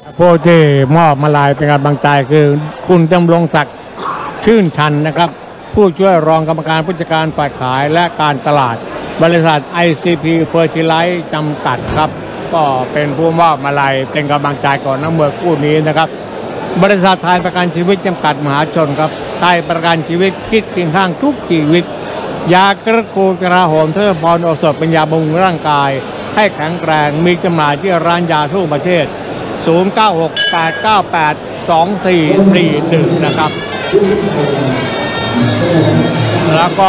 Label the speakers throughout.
Speaker 1: ผู้ที่มอบมาลายเป็นกำลังใจคือคุณดำรงศักดิ์ชื่นชันนะครับผู้ช่วยรองกรรมการผู้จัดการฝ่ายขายและการตลาดบริษัท ICP Fertilize จำกัดครับก็เป็นผู้มอบมาลายเป็นกำลังใจก่อนนักมวยคู่นี้นะครับบริษัทไทยประกันชีวิตจำกัดมหาชนครับไทยประกันชีวิตคิดเคียงข้างทุกชีวิตยากระกูกระโหมเทพรโอสถเป็นยาบำรุงร่างกายให้แข็งแรงมีจำหน่ายที่ร้านยาทั่วประเทศ0968982441นะครับแล้วก็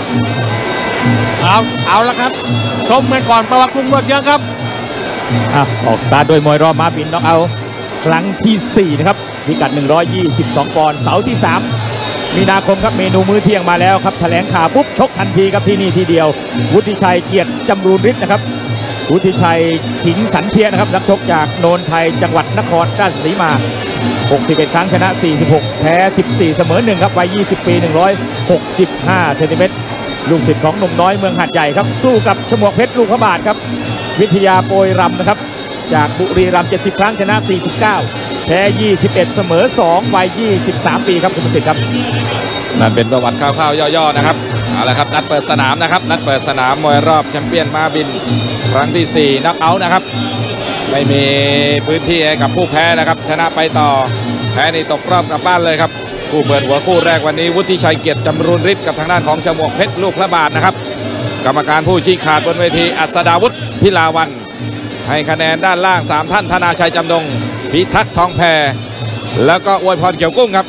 Speaker 1: เอาละครับชมกันก่อนประวัติคุณหมดเยอะครับ
Speaker 2: ออกสตาร์ทโดยมวยรอบม้าบินน็อกเอาท์ครั้งที่4นะครับพิกัด122ปอนด์เสาร์ที่3มีนาคมครับเมนูมื้อเที่ยงมาแล้วครับแถลงข่าวปุ๊บชกทันทีครับที่นี่ทีเดียววุฒิชัยเกียรติจำรูนฤทธิ์นะครับวุฒิชัยขิงสันเทียนะครับนักชกจากโนนไทยจังหวัดนครราชสีมา61ครั้งชนะ46แพ้14เสมอ1ครับวัย20ปี165เซนติเมตรลูกศิษย์ของหนุ่มน้อยเมืองหาดใหญ่ครับสู้กับฉมวกเพชรลูกพระบาทครับวิทยาโปรยรำนะครับจากบุรีรัมย์70ครั้งชนะ49แพ้21เสมอ2วัย23ปีครับคุณประสิทธิ์ครับ
Speaker 3: นั่นเป็นประวัติคร่าวๆย่อๆนะครับเอาละครับนัดเปิดสนามนะครับนัดเปิดสนามมวยรอบแชมเปี้ยนม้าบินครั้งที่4น็อกเอาท์นะครับไม่มีพื้นที่ให้กับผู้แพ้นะครับชนะไปต่อแพ้นี่ตกรอบกลับบ้านเลยครับผู้เปิดหัวคู่แรกวันนี้วุฒิชัยเกียรติจำรูนฤทธิ์กับทางด้านของฉมวกเพชรลูกพระบาทนะครับกรรมการผู้ชี้ขาดบนเวทีอัศดาวุฒิพิลาวันให้คะแนนด้านล่าง3ท่านธนาชัยจำนงพิทักษ์ทองแพรแล้วก็อวยพรเกี่ยวกุ้งครับ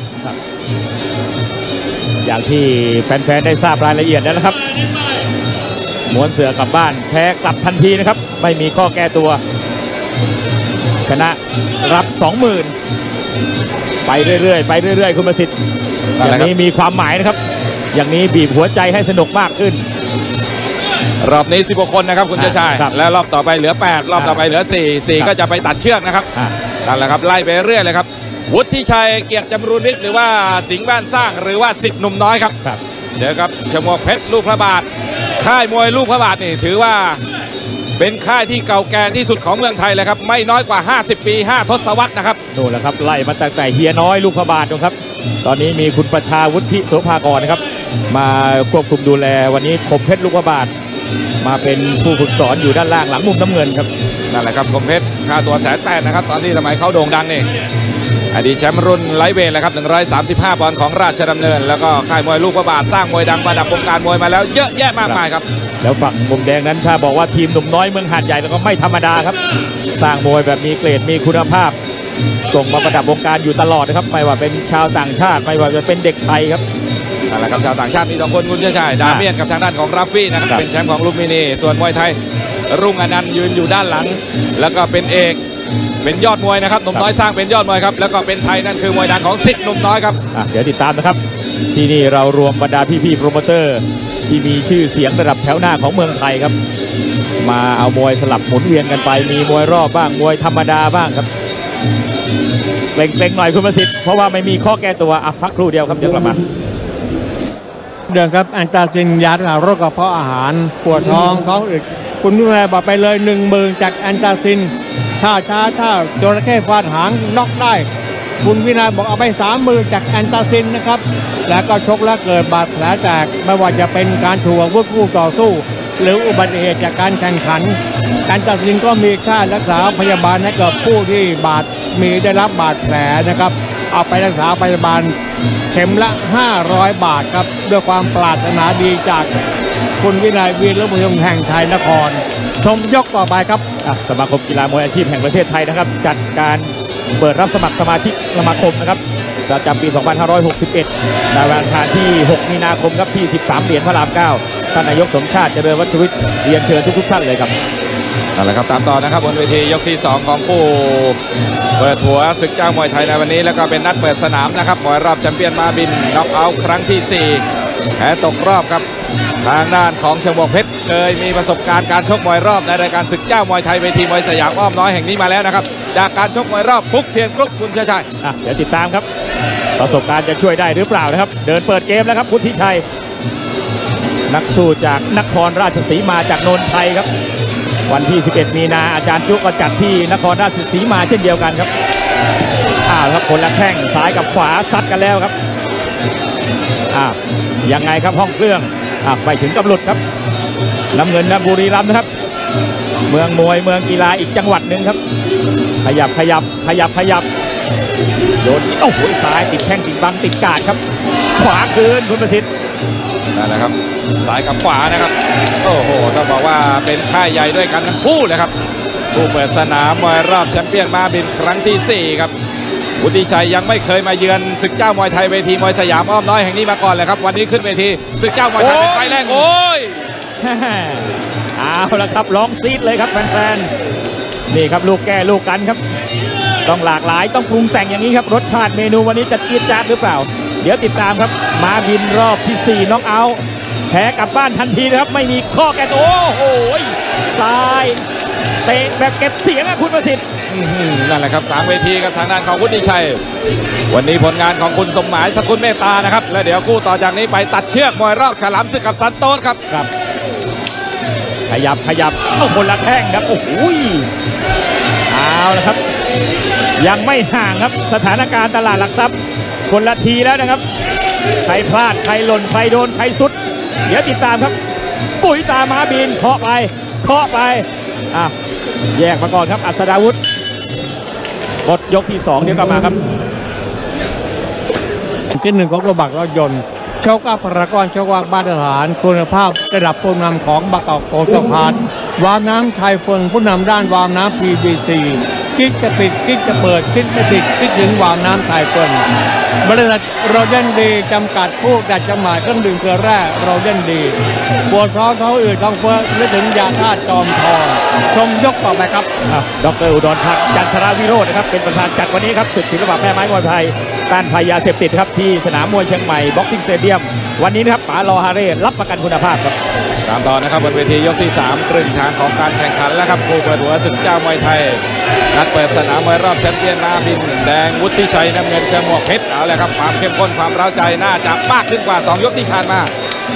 Speaker 2: อย่างที่แฟนๆได้ทราบรายละเอียดแล้วนะครับม้วนเสือกลับบ้านแพ้กลับทันทีนะครับไม่มีข้อแก้ตัวชนะรับ 20,000 ไปเรื่อยๆไปเรื่อยๆคุณประสิทธิ์อย่างนี้มีความหมายนะครับอย่างนี้บีบหัวใจให้สนุกมากขึ้น
Speaker 3: รอบนี้16คนนะครับคุณเจ้าชายแล้วรอบต่อไปเหลือ8รอบต่อไปเหลือ4ก็จะไปตัดเชือกนะครับนั่นแหละครับไล่ไปเรื่อยเลยครับวุฒิชัยเกียรติจำรูนฤทธิ์หรือว่าสิงห์บ้านสร้างหรือว่าสิทธิ์หนุ่มน้อยครับเดี๋ยวครับฉมวกเพชรลูกพระบาทค่ายมวยลูกพระบาทนี่ถือว่าเป็นค่ายที่เก่าแก่ที่สุดของเมืองไทยเลยครับไม่น้อยกว่า50ปี5ทศวรรษนะครับ
Speaker 2: นู่นแหละครับไล่มาตั้งแต่เฮียน้อยลูกพระบาทนะครับตอนนี้มีคุณประชาวุฒิโสภากรนะครับมาควบคุมดูแลวันนี้คมเพชรลูกพระบาทมาเป็นผู้ฝึกสอนอยู่ด้านล่างหลังมุมน้ำเงินครับ
Speaker 3: นั่นแหละครับคมเพชรค่าตัว180,000นะครับตอนที่สมัยเขาโด่งดังนี่อดีตแชมป์รุ่นไลท์เวทเลยครับ135ปอนด์ของราชดำเนินแล้วก็ค่ายมวยลูกพระบาทสร้างมวยดังประดับวงการมวยมาแล้วเยอะแยะมากมายครับ
Speaker 2: แล้วฝั่งมุมแดงนั้นถ้าบอกว่าทีมหนุ่มน้อยเมืองหาดใหญ่แล้วก็ไม่ธรรมดาครับสร้างมวยแบบมีเกรดมีคุณภาพส่งมาประดับวงการอยู่ตลอดนะครับไม่ว่าเป็นชาวต่างชาติไม่ว่าจะเป็นเด็กไทยครับ
Speaker 3: นั่นแหละครับชาวต่างชาติมี2คนคุณเจ้าชายดาเมียนกับทางด้านของราฟี่นะครับเป็นแชมป์ของลุมพินีส่วนมวยไทยรุ่งอนันต์ยืนอยู่ด้านหลังแล้วก็เป็นเอกเป็นยอดมวยนะครับหนุ่มน้อยสร้างเป็นยอดมวยครับแล้วก็เป็นไทยนั่นคือมวยดังของสิทธิ์หนุ่มน้อยครับ
Speaker 2: เดี๋ยวติดตามนะครับที่นี่เรารวมบรรดาพี่ๆโปรโมเตอร์ที่มีชื่อเสียงระดับแถวหน้าของเมืองไทยครับมาเอามวยสลับหมุนเวียนกันไปมีมวยรอบบ้างมวยธรรมดาบ้างครับเกรงๆหน่อยคุณประสิทธิ์เพราะว่าไม่มีข้อแก้ตัวพักครู่เดียวครับเดี๋ยวกลับมา
Speaker 1: เดือนครับอันตราซินยาโรคกระเพาะอาหารปวดท้องอืดคุณวินัยบอกไปเลย10,000จากอันตราซินถ้าช้าถ้าจระเข้ฟาดหางน็อกได้คุณวินัยบอกเอาไป30,000จากอันตราซินนะครับแล้วก็ชกแล้วเกิดบาดแผลแตกไม่ว่าจะเป็นการถูกอาวุธคู่ต่อสู้หรืออุบัติเหตุจากการแข่งขันอันตราซินก็มีค่ารักษาพยาบาลให้กับผู้ที่ได้รับบาดแผลนะครับเอาไปรักษาพยาบาลเข็มละ500 บาทครับด้วยความปรารถนาดีจากคุณวินัยวีรบุญยงแห่งไทยนครชมยกต่อไปครับ
Speaker 2: สมาคมกีฬามวยอาชีพแห่งประเทศไทยนะครับจัดการเปิดรับสมัครสมาชิกสมาคมนะครับประจำปี 2561 ในวันอังคารที่ 6 มีนาคมครับที่ 13 เหรียญพระราม 9 ท่านนายกสมชาติเจริญวัชวิทย์เรียนเชิญทุกท่านเลยครับ
Speaker 3: นั่นแหละครับตามต่อนะครับบนเวทียกที่2ของผู้เปิดหัวศึกเจ้ามวยไทยในวันนี้แล้วก็เป็นนัดเปิดสนามนะครับมวยรอบแชมเปี้ยนม้าบินน็อกเอาท์ครั้งที่4แพ้ตกรอบครับทางด้านของฉมวกเพชรเคยมีประสบการณ์การชกมวยรอบในรายการศึกเจ้ามวยไทยเวทีมวยสยามอ้อมน้อยแห่งนี้มาแล้วนะครับจากการชกมวยรอบฟุกเทียนกรุ๊ปคุณเจ้าชาย
Speaker 2: เดี๋ยวติดตามครับประสบการณ์จะช่วยได้หรือเปล่านะครับเดินเปิดเกมแล้วครับวุฒิชัยนักสู้จากนครราชสีมาจากโนนไทยครับวันที่11 มีนาอาจารย์จุ๊กก็จัดที่นครราชสีมาเช่นเดียวกันครับครับคนละแข้งซ้ายกับขวาซัดกันแล้วครับยังไงครับห้องเครื่องไปถึงกับหลุดครับน้ำเงินนะบุรีรัมย์นะครับเมืองมวยเมืองกีฬาอีกจังหวัดหนึ่งครับขยับโยนโอ้โหซ้ายติดแข้งติดบังติดกาดครับขวาคืนคุณประสิทธิ์
Speaker 3: นั่นแหละครับซ้ายกับขวานะครับโอ้โหต้องบอกว่าเป็นค่ายใหญ่ด้วยกันทั้งคู่เลยครับผู้เปิดสนามมวยรอบแชมเปี้ยนมาบินครั้งที่4ครับวุฒิชัยยังไม่เคยมาเยือนศึกเจ้ามวยไทยเวทีมวยสยามอ้อมน้อยแห่งนี้มาก่อนเลยครับวันนี้ขึ้นเวทีศึกเจ้ามวยไทยเป็นไฟแรกโอ้ย
Speaker 2: เอาละครับร้องซีดเลยครับแฟนๆนี่ครับลูกแก้ลูกกันครับต้องหลากหลายต้องปรุงแต่งอย่างนี้ครับรสชาติเมนูวันนี้จะจี๊ดจ๊าดหรือเปล่าเดี๋ยวติดตามครับมาบินรอบที่4น็อกเอาท์แพ้กลับบ้านทันทีนะครับไม่มีข้อแก้ตัวโอ้โหซ้ายเตะแบบเก็บเสียงคุณประสิทธิ์
Speaker 3: นั่นแหละครับกลางเวทีกับทางด้านของวุฒิชัยวันนี้ผลงานของคุณสมหมายสกุลเมตตานะครับและเดี๋ยวคู่ต่อจากนี้ไปตัดเชือกมวยรอบฉลามศึกกับซันโต้ครับ
Speaker 2: ขยับเอาคนละแข้งครับโอ้โหเอาละครับยังไม่ห่างครับสถานการณ์ตลาดหลักทรัพย์คนละทีแล้วนะครับใครพลาดใครหล่นใครโดนใครสุดเดี๋ยวติดตามครับปุ๋ยตามาบินเคาะไปแยกมาก่อนครับอัศดาวุฒิกดยกที่2เดี๋ยวกลับมาครับ
Speaker 1: ที่1ของตัวบักรถยนต์โชคอัพพารากอนโชคว่ามาตรฐานคุณภาพระดับผู้นำของบักเกาโกลด์พาร์ทวาล์วน้ำไทยฟนผู้นำด้านวาล์วน้ำ PVC กิ๊กจะปิดกิ๊กจะเปิดกิ๊กไม่ปิดกิ๊กถึงวาล์วน้ำไทยฟนบริษัทโรเดนดีจำกัดผู้จัดจำหน่ายเครื่องดื่มเกลือแร่โรเดนดีปวดท้องท้องอืดท้องเฟ้อนึกถึงยาธาตุจอมทองชมยกต่อไปครับ
Speaker 2: ดร.อุดรพักจันทราวิโรจน์นะครับเป็นประธานจัดวันนี้ครับศึกศิลปะแม่ไม้มวยไทยต้านภัยยาเสพติดครับที่สนามมวยเชียงใหม่บ็อกซิ่งสเตเดียมวันนี้นะครับป๋ารอฮาเร่รับประกันคุณภาพครับ
Speaker 3: ตามต่อนะครับบนเวทียกที่3ครึ่งทางของการแข่งขันแล้วครับคู่เปิดหัวศึกเจ้ามวยไทยนัดเปิดสนามมวยรอบแชมเปี้ยนมาบินแดงวุฒิชัยน้ำเงินฉมวกเพชรเอาเลยครับความเข้มข้นความเร้าใจน่าจะมากขึ้นกว่า2ยกที่ผ่านมา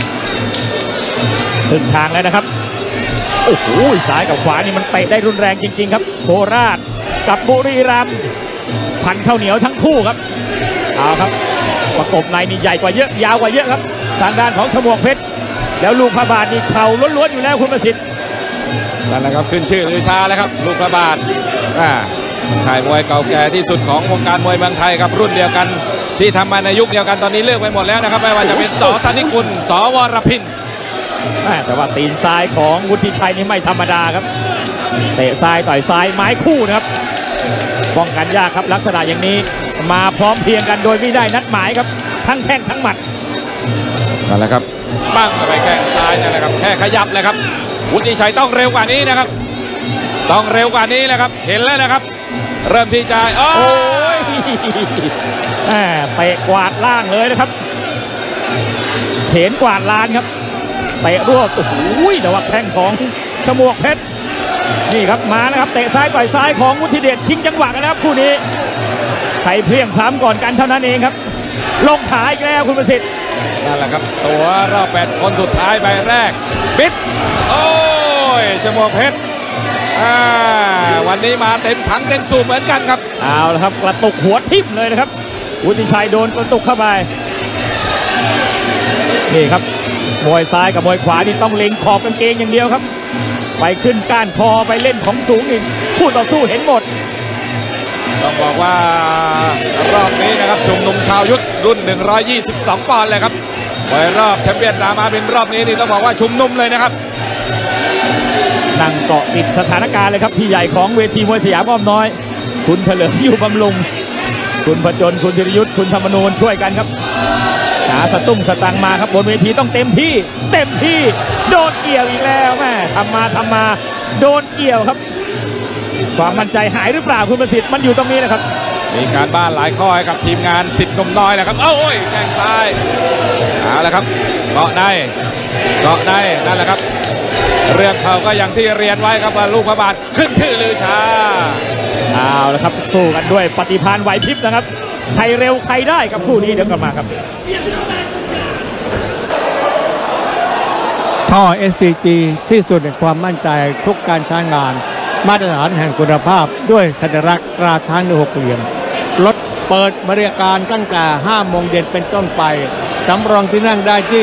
Speaker 2: ครึ่งทางแล้วนะครับโอ้โหซ้ายกับขวานี่มันเตะได้รุนแรงจริงๆครับโคราชกับบุรีรัมย์พันข้าวเหนียวทั้งคู่ครับเอาครับประกบในนี่ใหญ่กว่าเยอะยาวกว่าเยอะครับทางด้านของฉมวกเพชรแล้วลูกพระบาทนี่เข่าล้วนๆอยู่แล้วคุณประสิทธิ์
Speaker 3: นั่นแหละครับขึ้นชื่อลือชาแล้วครับลูกพระบาทค่ายมวยเก่าแก่ที่สุดของวงการมวยเมืองไทยครับรุ่นเดียวกันที่ทำมาในยุคเดียวกันตอนนี้เลิกไปหมดแล้วนะครับไม่ว่าจะเป็นส.ธนิกุลส.วรพิน
Speaker 2: แต่ว่าตีนซ้ายของวุฒิชัยนี่ไม่ธรรมดาครับเตะซ้ายต่อยซ้ายไม้คู่นะครับป้องกันยากครับลักษณะอย่างนี้มาพร้อมเพรียงกันโดยไม่ได้นัดหมายครับทั้งแข้งทั้งหมัด
Speaker 3: นั่นแหละครับปั้งไปแข้งซ้ายนั่นแหละครับแค่ขยับเลยครับวุฒิชัยต้องเร็วกว่านี้นะครับต้องเร็วกว่านี้นะครับเห็นแล้วนะครับเริ่มที่จะโอ้ย
Speaker 2: เตะกวาดล่างเลยนะครับเห็นกวาดลานครับเตะรวบโอ้โหแต่ว่าแข้งของฉมวกเพชรนี่ครับมานะครับเตะซ้ายต่อยซ้ายของวุฒิเดชชิงจังหวะกันนะครับคู่นี้ใครเพี้ยงพล้ำก่อนกันเท่านั้นเองครับลงขาอีกแล้วคุณประสิทธิ์
Speaker 3: นั่นแหละครับตัวรอบ8คนสุดท้ายใบแรกปิดโอ้ยฉมวกเพชรวันนี้มาเต็มถังเต็มสูบเหมือนกันครับ
Speaker 2: เอาละครับกระตุกหัวทิ่มเลยนะครับวุฒิชัยโดนกระตุกเข้าไปนี่ครับมวยซ้ายกับมวยขวานี่ต้องเล็งขอบกางเกงอย่างเดียวครับไปขึ้นก้านคอไปเล่นของสูงอีกคู่ต่อสู้เห็นหมด
Speaker 3: ต้องบอกว่ารอบนี้นะครับชุมนุมชาวยุทธรุ่น122ปอนด์เลยครับมวยรอบแชมเปี้ยนมาบินรอบนี้นี่ต้องบอกว่าชุมนุมเลยนะครับ
Speaker 2: นั่งเกาะติดสถานการณ์เลยครับพี่ใหญ่ของเวทีมวยสยามอ้อมน้อยคุณเถลิมอยู่บำรุงคุณประจนคุณธีรยุทธคุณธรรมนูญช่วยกันครับหาสตุ้งสตังมาครับบนเวทีต้องเต็มที่โดนเกี่ยวอีกแล้วแม่ทำมาโดนเกี่ยวครับความมั่นใจหายหรือเปล่าคุณประสิทธิ์มันอยู่ตรงนี้นะครับ
Speaker 3: มีการบ้านหลายข้อให้กับทีมงานสิทธิ์หนุ่มน้อยแหละครับโอ้ยแข้งซ้ายเอาละครับเกาะในนั่นแหละครับเรื่องเขาก็อย่างที่เรียนไว้ครับว่าลูกพระบาทขึ้นชื่อลือชา
Speaker 2: เอาละครับสู้กันด้วยปฏิภาณไหวพริบนะครับใครเร็วใครได้กับคู่นี้เดี๋ยวกลับมาครับ
Speaker 1: ท่อ SCG ที่สุดในความมั่นใจทุกการใช้งานมาตรฐานแห่งคุณภาพด้วยสัญลักษณ์ตราช้างใน6 เหลี่ยมรถเปิดบริการตั้งแต่ 5 โมงเย็นเป็นต้นไปสำรองที่นั่งได้ที่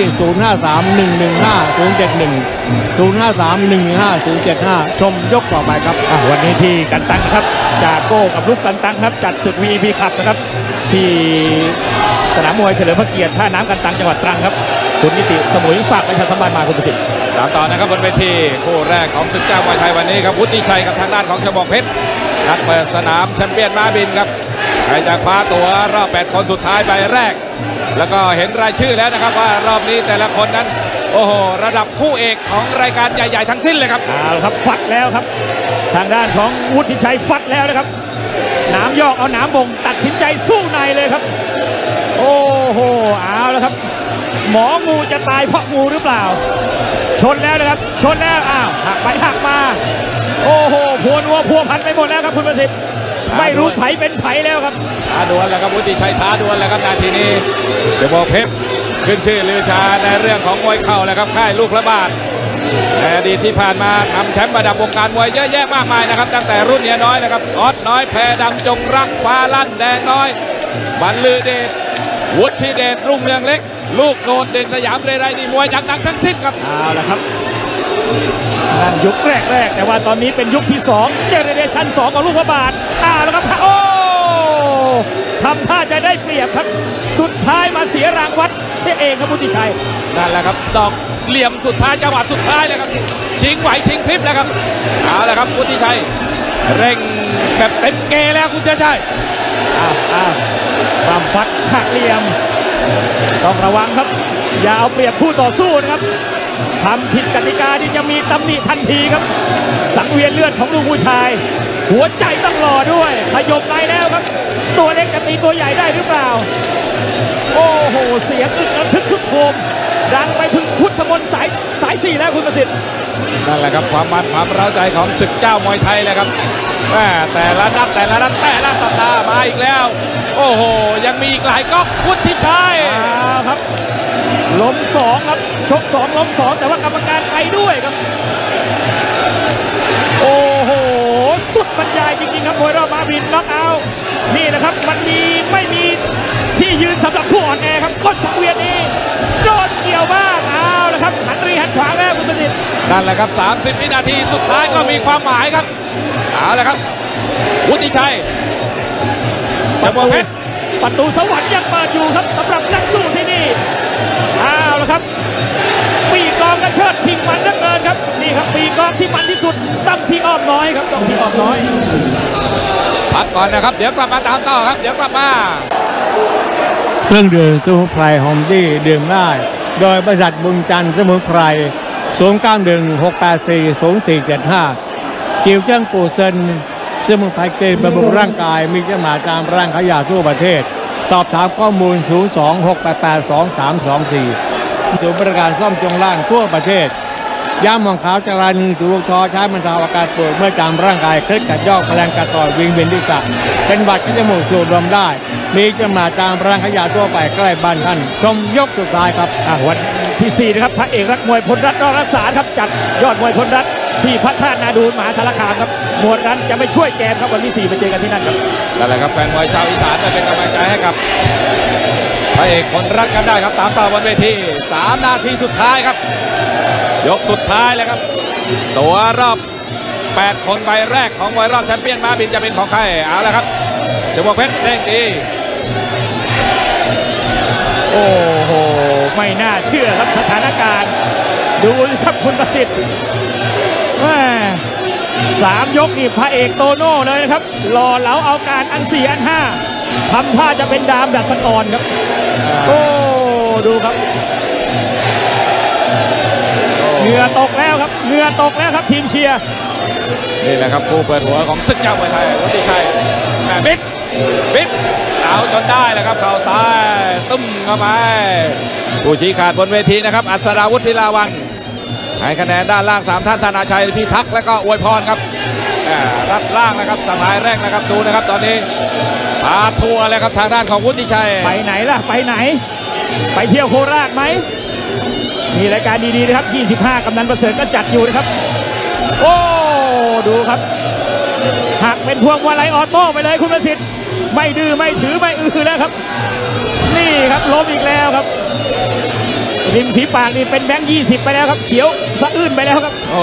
Speaker 1: 053-115-071 053-115-075 ชมยกต่อไปครับ
Speaker 2: วันนี้ที่กันตังครับจากโก้กับลูกกันตังครับจัดศึก VIP ครับนะครับที่สนามมวยเฉลิมพระเกียรติท่าน้ำกันตังจังหวัดตรังครับคุณนิติสมุยฝากประชาสัมพันธ์มาคุณประสิทธิ์
Speaker 3: ตามต่อนะครับบนเวทีคู่แรกของศึกเจ้ามวยไทยวันนี้ครับวุฒิชัยกับทางด้านของชบองเพชรนักเปิดสนามแชมเปี้ยนม้าบินครับใครจะคว้าตัวรอบ8คนสุดท้ายใบแรกแล้วก็เห็นรายชื่อแล้วนะครับว่ารอบนี้แต่ละคนนั้นโอ้โหระดับคู่เอกของรายการใหญ่ๆทั้งสิ้นเลยครับ
Speaker 2: เอาครับฟัดแล้วครับทางด้านของวุฒิชัยฟัดแล้วนะครับหนามยอกเอาหนามบ่งตัดสินใจสู้ในเลยครับโอ้โหเอาแล้วครับหมองูจะตายเพราะงูหรือเปล่าชนแล้วนะครับชนแล้วอ้าวหักไปหักมาโอ้โหพวนวัวพัวพันไปหมดแล้วครับคุณประสิทธิ์ไม่รู้ไผเป็นไผแล้วครับ
Speaker 3: ท้าดวลแล้วครับวุฒิชัยท้าดวลแล้วครับนาทีนี้ชบองเพชรขึ้นชื่อลือชาในเรื่องของมวยเข่าแล้วครับค่ายลูกระบาดในอดีตที่ผ่านมาทำแชมป์ระดับวงการมวยเยอะแยะมากมายนะครับตั้งแต่รุ่นเนียน้อยนะครับออสน้อยแพรดำจงรักฟ้าลั่นแดงน้อยบรรลือเดชวุฒิเดชรุ่งเรืองเล็กลูกโนดเด่นสยามเรไรนี่มวยดังๆทั้งสิ้นครับ
Speaker 2: เอาละครับนั่นยุคแรกแต่ว่าตอนนี้เป็นยุคที่2เจเนเรชั่น2ของลูกพระบาทแล้วครับโอ้ทำท่าจะได้เปรียบครับสุดท้ายมาเสียรางวัดเสียเองครับวุฒิชัย
Speaker 3: นั่นแหละครับดอกเหลี่ยมสุดท้ายจังหวะสุดท้ายนะครับชิงไหวชิงพริบนะครับเอาละครับวุฒิชัยเร่งแบบเต็มเกแล้วคุณเจ้าชัย
Speaker 2: ความฟัดหักเหลี่ยมต้องระวังครับอย่าเอาเปรียบคู่ต่อสู้นะครับทำผิดกติกาที่จะมีตำหนิทันทีครับสังเวียนเลือดของลูกผู้ชายหัวใจต้องรอด้วยขยบในแล้วครับตัวเล็กจะตีตัวใหญ่ได้หรือเปล่าโอ้โหเสียงอึกระทึกคึกโครมดังไปถึงพุทธมนต์สาย4แล้วคุณประสิทธิ์
Speaker 3: นั่นแหละครับความมันความเร้าใจของศึกเจ้ามวยไทยเลยครับแต่ละนัดแต่ละสัปดาห์มาอีกแล้วโอ้โหยังมีอีกหลายก๊อกวุฒิชัย
Speaker 2: ครับล้ม2ครับชก2ล้ม2แต่ว่ากรรมการไปด้วยครับโอ้โหสุดบรรยายจริงๆครับมวยรอบม้าบินน็อกเอาท์นี่นะครับมันไม่มีที่ยืนสำหรับผู้อ่อนแอครับก้นสังเวียนนี้โดนเกี่ยวบ้างเอาละครับหันรีหันขวาแล้วคุณประสิทธิ์
Speaker 3: นั่นแหละครับ30วินาทีสุดท้ายก็มีความหมายครับเอาละครับวุฒิชัยชบองเพชร
Speaker 2: ประตูสวรรค์ยังเปิดอยู่ครับสำหรับนักสู้ที่นี่เอาละครับปีกองกระเชิดชิงมันเหลือเกินครับนี่ครับปีกองที่มันที่สุดต้องพี่อ้อมน้อยครับต้องพี่อ้อมน้อย
Speaker 3: พักก่อนนะครับเดี๋ยวกลับมาตามต่อครับเดี๋ยวกลับมา
Speaker 1: เครื่องดื่มสมุนไพรหอมดีดื่มได้โดยบริษัทบุญจันทร์สมุนไพร0916840475จิวเจิ้งปู่เซินสมุนไพรเกณฑ์บำรุงร่างกายมีจำหน่ายตามร้านขายยาทั่วประเทศสอบถามข้อมูล026882324ศูนย์บริการซ่อมจงล่างทั่วประเทศยาหมองขาวจรานึงถูกทอใช้บรรเทาอาการปวดเมื่อจามร่างกายเคล็ดกัดยอกแมลงกัดต่อยวิงเวียนศีรษะเป็นหวัดที่จมูกสูดลมได้มีจำหน่ายตามร้านขายยาทั่วไปใกล้บ้านท่านชมยกสุดท้ายครับ
Speaker 2: วันที่4นะครับพระเอกรักมวยพลรัตน์รักษาครับจัดยอดมวยพลรัตน์ที่พระธาตุนาดูลมหาสารคามครับหมวดนั้นจะไม่ช่วยแกมครับวันที่4ไปเจอกันที่นั่นครับ
Speaker 3: นั่นแหละครับแฟนมวยชาวอีสานเป็นกำลังใจให้กับพระเอกพลรัตน์กันได้ครับตามต่อบนเวที3นาทีสุดท้ายครับยกสุดท้ายเลยครับตัวรอบ8คนใบแรกของมวยรอบแชมเปี้ยนม้าบินจะเป็นของใครเอาละครับชบองเพชรเร่งดี
Speaker 2: โอ้โหไม่น่าเชื่อครับสถานการณ์ดูครับคุณประสิทธิ์3 ยกนี่พระเอกโตโน่เลยนะครับหล่อเหลาเอาการอัน4อัน5ทำท่าจะเป็นดามดัชกรครับโอ้ดูครับเหงื่อตกแล้วครับเหงื่อตกแล้วครับทีมเชียร์
Speaker 3: นี่แหละครับผู้เปิดหัวของศึกเจ้ามวยไทยวุฒิชัยบิ๊กเอาจนได้แล้วครับเข่าซ้ายตุ้มเข้าไปผู้ชี้ขาดบนเวทีนะครับอัศราวุฒิพิลาวันให้คะแนนด้านล่าง3ท่านธนาชัยพิทักษ์และก็อวยพรครับรับล่างนะครับสลายแรกนะครับดูนะครับตอนนี้พาทัวร์เลยครับทางด้านของวุฒิชัย
Speaker 2: ไปไหนล่ะไปไหนไปเที่ยวโคราชไหมมีรายการดีๆนะครับ25กำนันประเสริฐก็จัดอยู่นะครับโอ้ดูครับหักเป็นพวงมาลัยออโต้ไปเลยคุณประสิทธิ์ไม่ดื้อไม่ถือไม่อื้อแล้วครับนี่ครับล้มอีกแล้วครับริมฝีปากนี่เป็นแบงค์20ไปแล้วครับเขียวสะอื้นไปแล้วครับ
Speaker 3: โอ้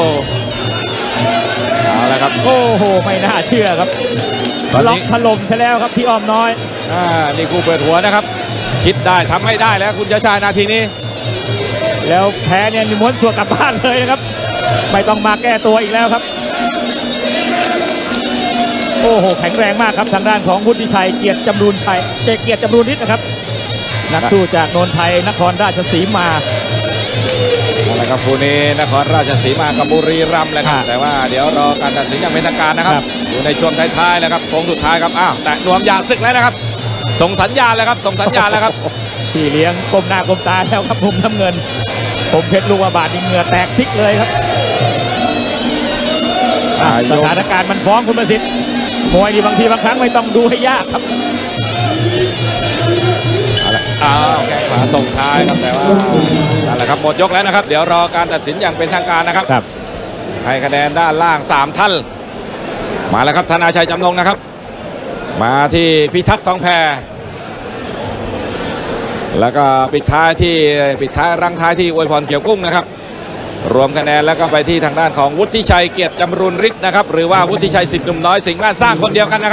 Speaker 3: เอาละครับ
Speaker 2: โอ้โหไม่น่าเชื่อครับล็อกถล่มซะแล้วครับพี่อ้อมน้อย
Speaker 3: นี่กูเปิดหัวนะครับคิดได้ทำให้ได้แล้วคุณชาชานาทีนี้
Speaker 2: แล้วแพ้เนี่ยม้วนสัวกลับบ้านเลยนะครับไม่ต้องมาแก้ตัวอีกแล้วครับโอ้โหแข็งแรงมากครับทางด้านของวุฒิชัยเกียรติจำรูนชัยเกียรติจำรูนฤทธิ์นะครับนักสู้จากโนนไทยนครราชสีมา
Speaker 3: อะไรครับคู่นี้นครราชสีมากับบุรีรัมย์เลยครับแต่ว่าเดี๋ยวรอการตัดสินอย่างเป็นทางการนะครับอยู่ในช่วงท้ายๆแล้วครับโค้งสุดท้ายครับแต่นวมยาศึกแล้วนะครับส่งสัญญาณแล้วครับส่งสัญญาณแล้วครับ
Speaker 2: พี่เลี้ยงก้มหน้าก้มตาแล้วครับมุมน้ำเงินผมเพชรลูกบาทเหงื่อแตกซิกเลยครับสถานการณ์มันฟ้องคุณประสิทธิ์มวยนี่บางทีบางครั้งไม่ต้องดูให้ยากครับ
Speaker 3: แข้งขวาส่งท้ายครับแต่ว่านั่นแหละครับหมดยกแล้วนะครับเดี๋ยวรอการตัดสินอย่างเป็นทางการนะครับให้คะแนนด้านล่าง3ท่านมาแล้วครับธนาชัยจำนงนะครับมาที่พิทักษ์ทองแพแล้วก็ปิดท้ายรังท้ายที่อวยพรเขียวกุ้งนะครับรวมคะแนนแล้วก็ไปที่ทางด้านของวุฒิชัยเกียรติจำรูนฤทธิ์นะครับหรือว่าวุฒิชัย10 หนุ่มน้อยสิงห์บ้านสร้างคนเดียวกันนะครับ